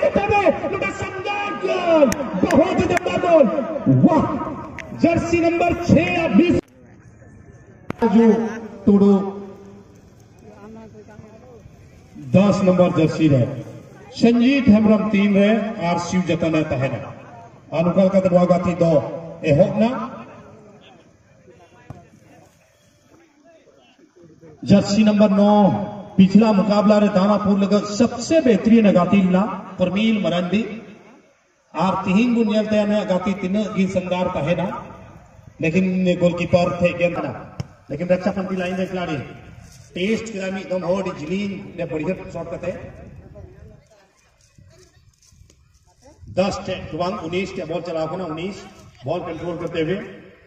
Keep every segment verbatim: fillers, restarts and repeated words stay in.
कहते हैं शानदार बहुत ही जबरदस्त बॉल। वाह, जर्सी नंबर छह या बीस जो तोड़ो दस नंबर जर्सी रहे संजीत हेम्ब्रम तीन रहे और शिव जतन है तहना अनुकल का दरवाजा थी दो ए होना जर्सी नंबर नौ पिछला मुकाबला रे दानापुर लगा सबसे बेहतरीन अगाती ला परमील मरंडी और तीन गुनियल तयने अगाती तीन गी संगार तहना लेकिन गोलकीपर थे गेंदना लेकिन रक्षा पंथी लाइन में खिलाड़ी टेस्ट किरामी एकदम होड़ जिलीन ने बढ़िया शॉट करते दस टुवांग उन्नीस के बॉल चलाओ ना उन्नीस बॉल कंट्रोल करते हुए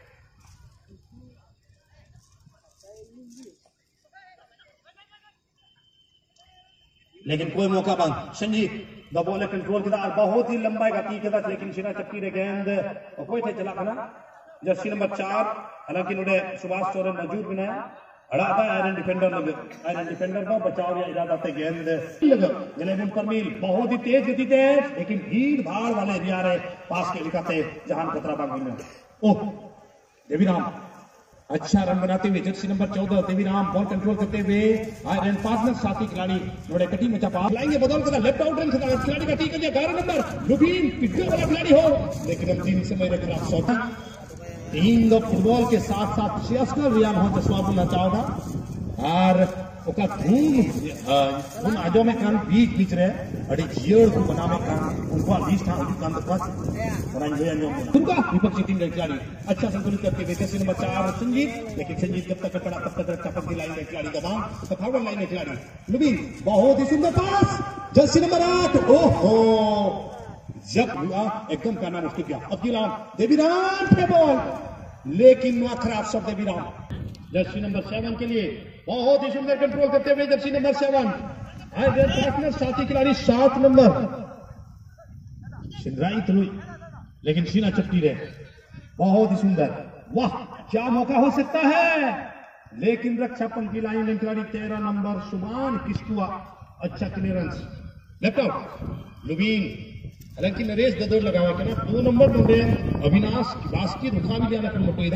लेकिन कोई मौका बंद संजीत द बॉल कंट्रोल किया बहुत ही लंबा गति के साथ लेकिन शिना चक्की रे गेंद कोई थे चला करना जर्सी नंबर चार हालांकि उन्होंने सुभाष चौरन मौजूद बनाया अड़ा था आयरन डिफेंडर लगे आयरन डिफेंडर का बचाव या इरादा से गेंद लगा जलेबुल परमील बहुत ही तेज गति थे लेकिन भीड़ भाड़ वाले एरिया रे पास के लिखा थे जहां खतरा बाग में ओह देवीराम अच्छा रन बनाते हुए जर्सी नंबर चौदह देवीराम बॉल कंट्रोल करते हुए आयरन पार्टनर साथी खिलाड़ी थोड़े कटी में चपा लाएंगे बदल कर लेफ्ट आउट रन खिलाड़ी का टीक ग्यारह नंबर लुबीन पिछले वाला खिलाड़ी हो लेकिन अंतिम समय के खिलाफ सौदा टीम द फुटबॉल के साथ साथ छियासठ रियान हो जसवाबुल्ला चावड़ा और ओका धूम उन आजो में कान बीच बीच रहे अड़ी जियर को बना में कान उनका लीस्ट था उनकी कान तक बनाई हुई अंजो उनका विपक्षी टीम के खिलाड़ी अच्छा संतुलित करके हुए जर्सी नंबर चार संजीत लेकिन संजीत जब तक पड़ा तब तक चपक की लाइन में खिलाड़ी दबाव तफावत लाइन में खिलाड़ी लुबीन बहुत ही सुंदर पास जर्सी नंबर आठ ओहो जब हुआ एकदम करना मुश्किल किया अब्दुल देवीराम थे बॉल लेकिन वहां खराब shot Deviram jersey number seven के लिए बहुत ही सुंदर कंट्रोल करते हुए जर्सी नंबर सेवन पार्टनर साथी खिलाड़ी सात नंबर सिंधराई तलुई लेकिन सीना चपटी रहे बहुत ही सुंदर वाह क्या मौका हो सकता है लेकिन रक्षा पंथी लाइन खिलाड़ी तेरह नंबर सुमान किस्तुआ अच्छा क्लियरेंस लेफ्ट आउट लुबीन हालांकि नरेश गदौर लगा हुआ ना दो नंबर ढूंढे अविनाश बास्की रुखा भी जाना कर मोटोदा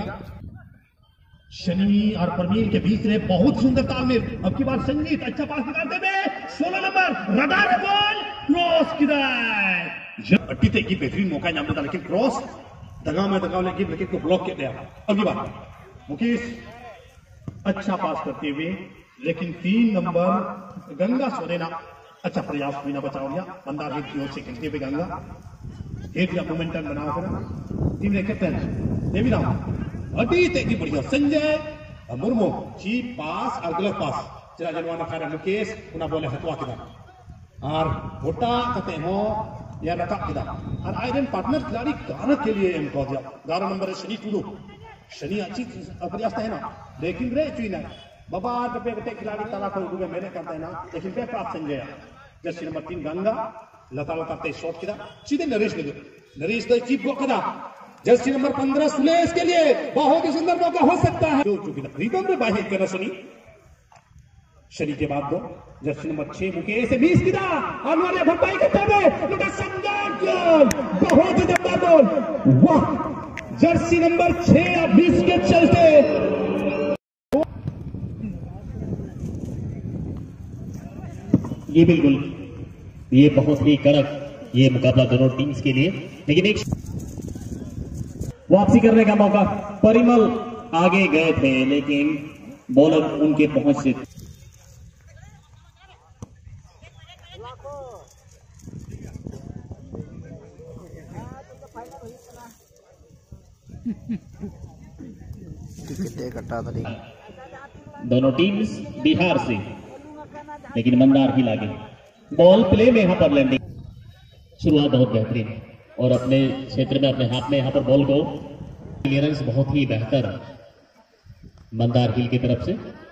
शनि और परमील के बीच रहे बहुत सुंदर तालमेल अब की बार संजीत अच्छा पास निकालते हुए सोलह नंबर रडार बॉल क्रॉस किधर अट्टी थे की बेहतरीन मौका नाम था लेकिन क्रॉस दगा में दगा लेकिन विकेट को ब्लॉक किया गया अगली बार मुकेश अच्छा पास करते हुए लेकिन तीन नंबर गंगा सोरेना अच्छा प्रयास हुई ना बचाओ गया बंदा भी की ओर से खेलते हुए गंगा एक या मोमेंटम बनाओ कर टीम ने कैप्टन देवीराम अटी तेगी बढ़िया संजय मुर्मू चीप पास और गलत पास चला जनवाना खा मुकेश पुनः बोले हटवा किधर और घोटा कहते हो या रखा किधर और आयरन पार्टनर खिलाड़ी गाना के लिए एम कह दिया ग्यारह नंबर शनि टूडू शनि अच्छी प्रयास है ना लेकिन रे चुना बाबा डब्बे गटे खिलाड़ी ताला को डूबे मैंने करते हैं ना लेकिन पे पास संजय जर्सी नंबर तीन गंगा लता लता ते शॉट किया सीधे नरेश लगे नरेश द चीप गो कदा जर्सी नंबर पंद्रह सुलेश के लिए बहुत ही सुंदर मौका हो सकता है जो चुकी रिदम में बाहर करना शनि शनि के बाद दो जर्सी नंबर छह मुकेश से बीस किया अनवर भरपाई करते हुए लुटा शानदार गोल बहुत ही जबरदस्त गोल वाह जर्सी नंबर छह या बीस के चलते ये बिल्कुल ये बहुत ही कड़क ये मुकाबला दोनों टीम्स के लिए लेकिन एक वापसी करने का मौका परिमल आगे गए थे लेकिन बॉलर उनके पहुंच से दोनों टीम्स बिहार से लेकिन मंदार ही लागे बॉल प्ले में यहां पर लैंडिंग शुरुआत बहुत बेहतरीन और अपने क्षेत्र में अपने हाथ में यहां पर बॉल को क्लियरेंस बहुत ही बेहतर मंदार हिल की तरफ से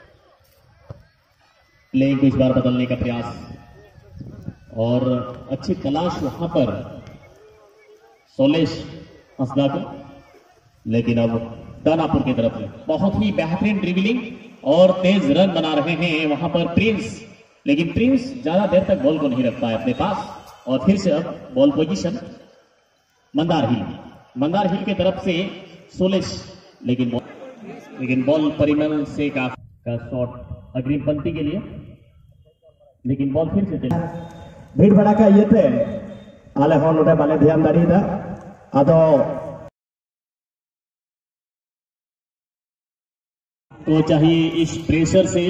प्लेइंग को इस बार बदलने का प्रयास और अच्छी तलाश वहां पर सोलेश हंसदा को लेकिन अब दानापुर की तरफ से बहुत ही बेहतरीन ड्रिबलिंग और तेज रन बना रहे हैं वहां पर प्रिंस लेकिन प्रिंस ज्यादा देर तक बॉल को नहीं रख पाए अपने पास और फिर से अब ball position Mandar hill, Mandar hill की तरफ से सोलेश, लेकिन बॉल लेकिन बॉल परिमल से का, का शॉट अग्रिम पंक्ति के लिए, लेकिन बॉल फिर से चली भीड़ भड़ाका इयते आले हॉल उठे बाले ध्यान दारी दा आदो तो चाहिए इस प्रेशर से,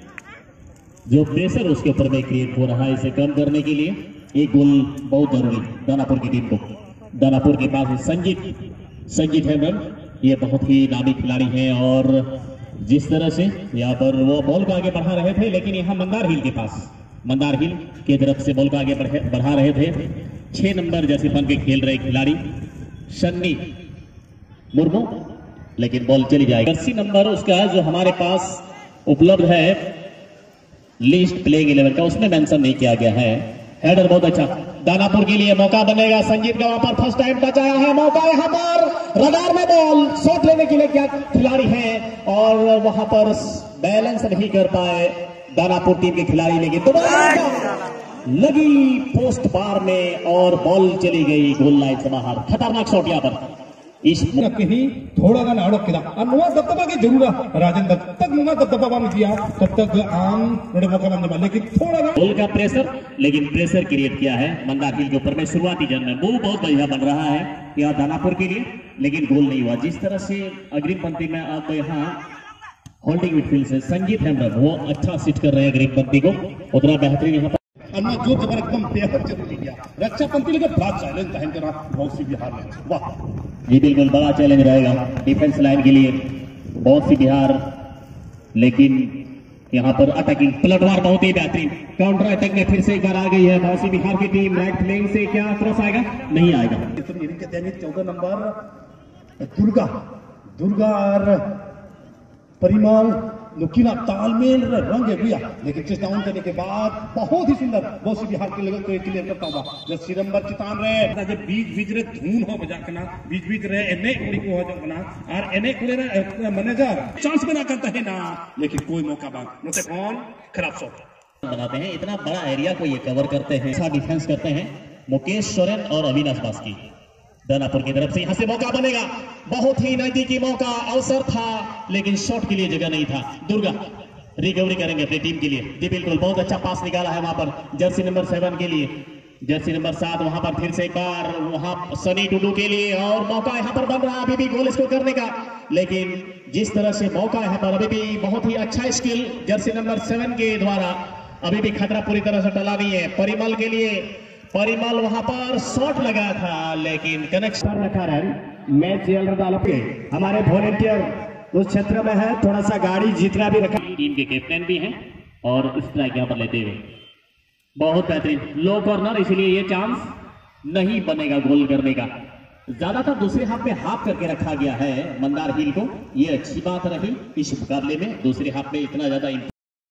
जो प्रेशर उसके ऊपर में क्रिएट हो रहा है, इसे कम करने के लिए एक गोल बहुत जरूरी दानापुर की टीम को। दानापुर के पास संजीत संजीत हेमरन, ये बहुत ही नामी खिलाड़ी हैं और जिस तरह से यहाँ पर वो बॉल को आगे बढ़ा रहे थे, लेकिन यहाँ मंदार हिल के पास मंदार हिल की तरफ से बॉल को आगे बढ़ा रहे थे छह नंबर जैसे बन के खेल रहे खिलाड़ी सन्नी मुर्मू, लेकिन बॉल चली जाएगी। जर्सी नंबर उसका जो हमारे पास उपलब्ध है लिस्ट प्लेइंग इलेवन का, उसमें मेंशन नहीं किया गया है। हेडर बहुत अच्छा, दानापुर के लिए मौका बनेगा। संजीत का वहां पर फर्स्ट टाइम बचाया है मौका, यहाँ पर रडार में बॉल शॉट लेने के लिए क्या खिलाड़ी हैं और वहां पर बैलेंस नहीं कर पाए दानापुर टीम के खिलाड़ी, लेकिन दोबारा लगी पोस्ट बार में और बॉल चली गई गोल लाइन से बाहर। खतरनाक शॉट यहाँ पर इस ही थोड़ा गा नाड़ो किला अनुवा दबदबा की जरूरत राजेंद्र तक मुंगा दबदबा में किया तब तक आम बड़े मौका बनने वाले, लेकिन थोड़ा गा गोल का प्रेशर, लेकिन प्रेशर क्रिएट किया है मंदार हिल के ऊपर में। शुरुआती जन में मूव बहुत बढ़िया बन रहा है यहाँ दानापुर के लिए, लेकिन गोल नहीं हुआ। जिस तरह से अग्रिम पंक्ति में अब यहाँ होल्डिंग मिडफील्ड से संजीत हेमरन वो अच्छा सिट कर रहे हैं अग्रिम पंक्ति को, उतना बेहतरीन यहाँ पर अन्ना जो जबर एकदम बेहद जरूरी किया रक्षा पंक्ति लेकर बड़ा चैलेंज तहन करा बहुत सी बिहार में। वाह जी बिल्कुल बड़ा चैलेंज रहेगा डिफेंस लाइन के लिए बहुत सी बिहार, लेकिन यहाँ पर अटैकिंग पलटवार बहुत ही बेहतरीन काउंटर अटैक में फिर से एक बार आ गई है बहुत सी बिहार की टीम। राइट लेन से क्या क्रॉस आएगा, नहीं आएगा। चौदह नंबर दुर्गा दुर्गा और परिमल नुकीला तालमेल रंग भैया, लेकिन चेस्ट डाउन करने के बाद बहुत ही सुंदर बहुत सी बिहार के लेवल को क्लियर करता हुआ जब सिरंबर चितान रहे जब बीच बीच रे धून हो बजा करना बीच बीच रहे एने उड़ी को हो जाना और एने कुड़े रे मैनेजर चांस बना करता है ना, लेकिन कोई मौका बात नोटे कौन खराब शॉट बनाते हैं। इतना बड़ा एरिया को ये कवर करते हैं, अच्छा डिफेंस करते हैं मुकेश सोरेन और अविनाश बास्की। दानापुर की तरफ से यहां से मौका बनेगा, बहुत ही नजदीकी मौका अवसर था, लेकिन शॉट के लिए जगह नहीं था। दुर्गा रिकवरी करेंगे अपनी टीम के लिए जी बिल्कुल, बहुत अच्छा पास निकाला है वहां पर जर्सी नंबर सेवन के लिए, जर्सी नंबर सात वहां पर फिर से एक बार वहां सनी टुडू के लिए और मौका यहां पर बन रहा है अभी भी गोल स्कोर करने का, लेकिन जिस तरह से मौका यहां पर अभी भी बहुत ही अच्छा स्किल जर्सी नंबर सेवन के द्वारा, अभी भी खतरा पूरी तरह से टला नहीं है। परिमल के लिए परिमल वहां पर शॉट लगा था लेकिन कनेक्शन रखा है। मैच चल रहा है, हमारे वॉलेंटियर उस क्षेत्र में है, थोड़ा सा गाड़ी जितना भी रखा। टीम के कैप्टन भी हैं और स्ट्राइक यहाँ पर लेते हुए बहुत बेहतरीन लो कॉर्नर, इसलिए ये चांस नहीं बनेगा गोल करने का। ज्यादातर दूसरे हाथ में हाफ करके रखा गया है मंदार हिल को, ये अच्छी बात रही इस मुकाबले में। दूसरे हाथ में इतना ज्यादा